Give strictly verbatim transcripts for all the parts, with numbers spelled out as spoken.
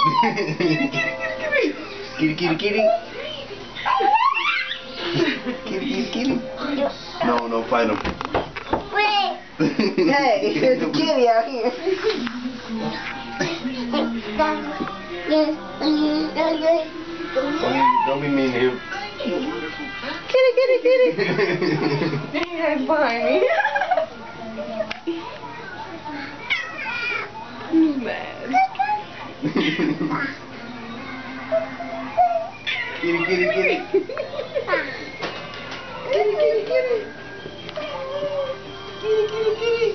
Kitty, kitty, kitty. Kitty, kitty, kitty. No, no, fight him. Wait. Hey, there's a kitty out here. Don't, don't be mean to him. Kitty, kitty, kitty. Hey, Barney. He's mad. Kitty, kitty, kitty. Kitty, kitty, kitty. Kitty, kitty, kitty.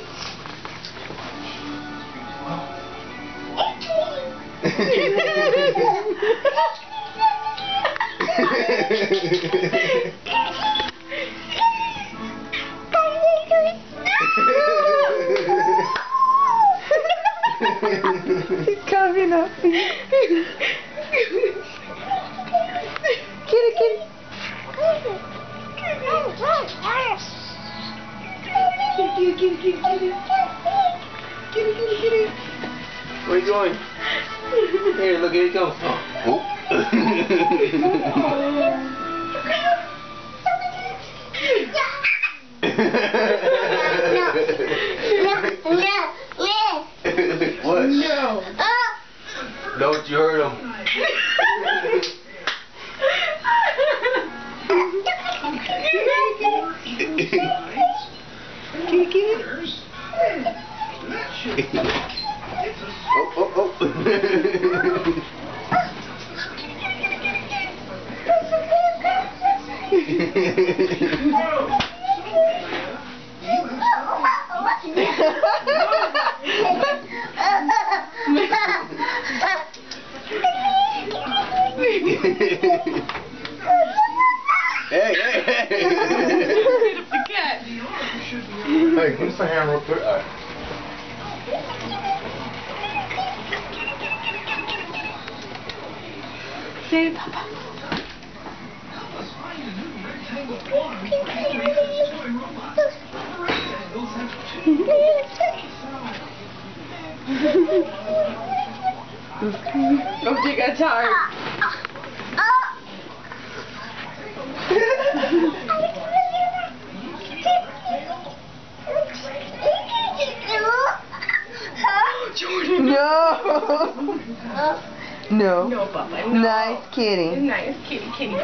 He's coming up here. Kitty, kitty. Kitty, kitty, kitty, kitty. Kitty, kitty, kitty. Where you going? Here, look, here he comes. Oh. What? No. Don't you hurt him. Kitty, kitty. Oh, oh, oh. Hey, hey, hey. Hit up the cat. Hey, give us a hand real quick. All right. Say Papa. Oh, you got tired. Jordan. No. No. No, Papa. No. Nice kitty. Nice kitty, kitty.